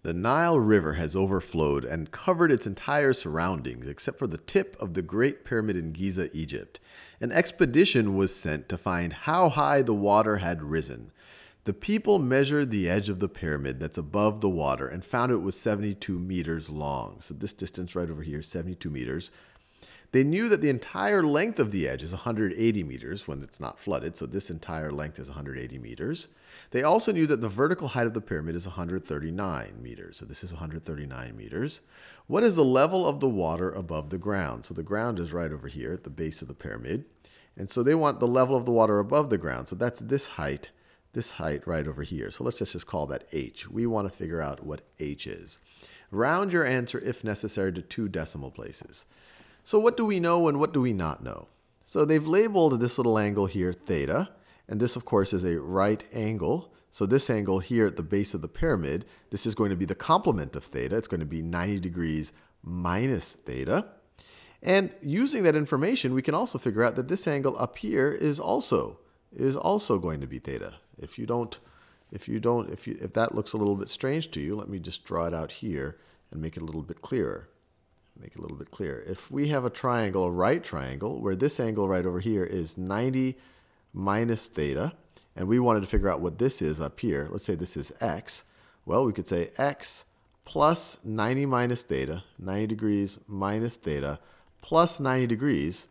The Nile River has overflowed and covered its entire surroundings except for the tip of the Great Pyramid in Giza, Egypt. An expedition was sent to find how high the water had risen. The people measured the edge of the pyramid that's above the water and found it was 72 meters long. So this distance right over here, 72 meters. They knew that the entire length of the edge is 180 meters when it's not flooded, so this entire length is 180 meters. They also knew that the vertical height of the pyramid is 139 meters, so this is 139 meters. What is the level of the water above the ground? So the ground is right over here at the base of the pyramid, and so they want the level of the water above the ground, so that's this height right over here. So let's just call that h. We want to figure out what h is. Round your answer, if necessary, to 2 decimal places. So what do we know and what do we not know? So they've labeled this little angle here theta, and this of course is a right angle. So this angle here at the base of the pyramid, this is going to be the complement of theta. It's going to be 90 degrees minus theta. And using that information, we can also figure out that this angle up here is also going to be theta. If that looks a little bit strange to you, let me just draw it out here and make it a little bit clearer. If we have a triangle, a right triangle, where this angle right over here is 90 minus theta, and we wanted to figure out what this is up here, let's say this is x, well, we could say x plus 90 minus theta, 90 degrees minus theta, plus 90 degrees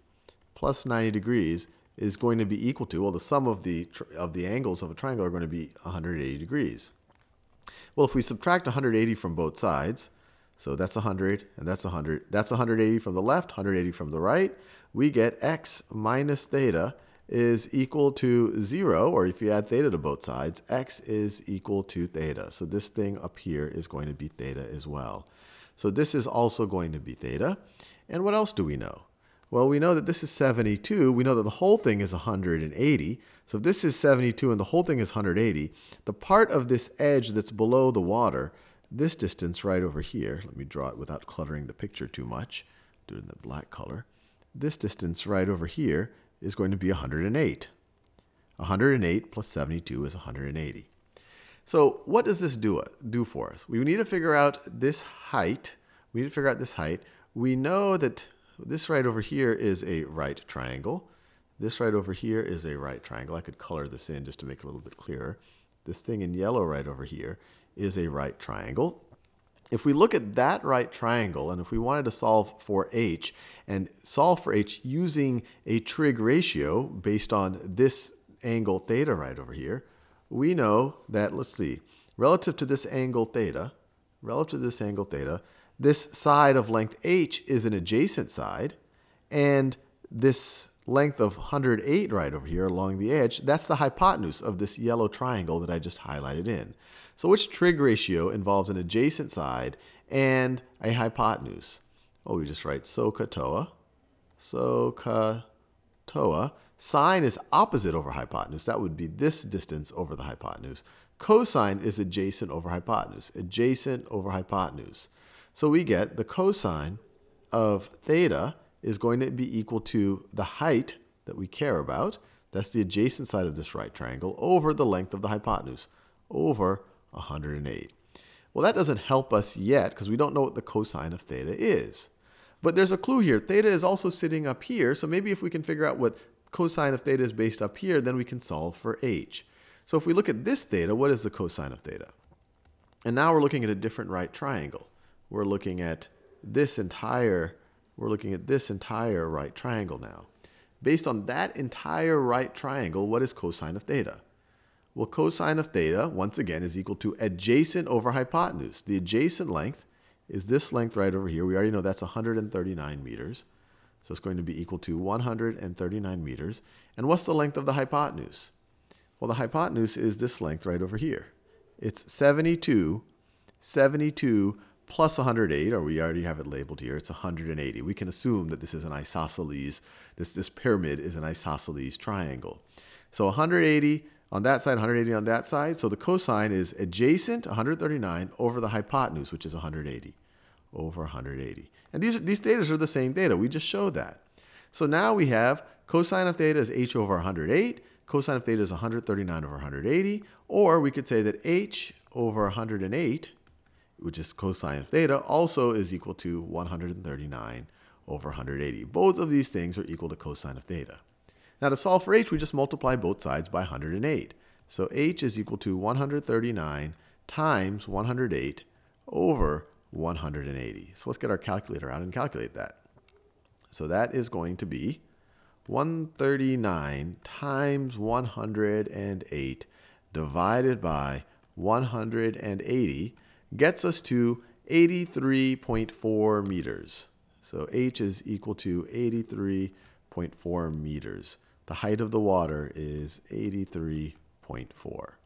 is going to be equal to, well, the sum of the angles of a triangle are going to be 180 degrees. Well, if we subtract 180 from both sides, so that's 100 and that's 100. That's 180 from the left, 180 from the right. We get x minus theta is equal to 0, or if you add theta to both sides, x is equal to theta. So this thing up here is going to be theta as well. So this is also going to be theta. And what else do we know? Well, we know that this is 72. We know that the whole thing is 180. So if this is 72 and the whole thing is 180, the part of this edge that's below the water, this distance right over here, let me draw it without cluttering the picture too much, do it in the black color. This distance right over here is going to be 108. 108 plus 72 is 180. So what does this do for us? We need to figure out this height. We know that this right over here is a right triangle. This right over here is a right triangle. I could color this in just to make it a little bit clearer. This thing in yellow right over here is a right triangle. If we look at that right triangle, and if we wanted to solve for h, and solve for h using a trig ratio based on this angle theta right over here, we know that, let's see, relative to this angle theta, this side of length h is an adjacent side, and this length of 108 right over here along the edge, that's the hypotenuse of this yellow triangle that I just highlighted in. So which trig ratio involves an adjacent side and a hypotenuse? Oh, we just write SOHCAHTOA. Sine is opposite over hypotenuse. That would be this distance over the hypotenuse. Cosine is adjacent over hypotenuse. So we get the cosine of theta is going to be equal to the height that we care about. That's the adjacent side of this right triangle over the length of the hypotenuse, over 108. Well, that doesn't help us yet because we don't know what the cosine of theta is. But there's a clue here. Theta is also sitting up here, so maybe if we can figure out what cosine of theta is based up here, then we can solve for h. So if we look at this theta, what is the cosine of theta? And now we're looking at a different right triangle. We're looking at this entire right triangle now. Based on that entire right triangle, what is cosine of theta? Well, cosine of theta, once again, is equal to adjacent over hypotenuse. The adjacent length is this length right over here. We already know that's 139 meters. So it's going to be equal to 139 meters. And what's the length of the hypotenuse? Well, the hypotenuse is this length right over here. It's 72 plus 108, or we already have it labeled here, it's 180. We can assume that this is an isosceles, this pyramid is an isosceles triangle. So 180 on that side, 180 on that side. So the cosine is adjacent, 139, over the hypotenuse, which is 180, over 180. And these thetas are the same theta. We just showed that. So now we have cosine of theta is h over 108. Cosine of theta is 139 over 180. Or we could say that h over 108 which is cosine of theta, also is equal to 139 over 180. Both of these things are equal to cosine of theta. Now to solve for h, we just multiply both sides by 108. So h is equal to 139 times 108 over 180. So let's get our calculator out and calculate that. So that is going to be 139 times 108 divided by 180 gets us to 83.4 meters. So h is equal to 83.4 meters. The height of the water is 83.4.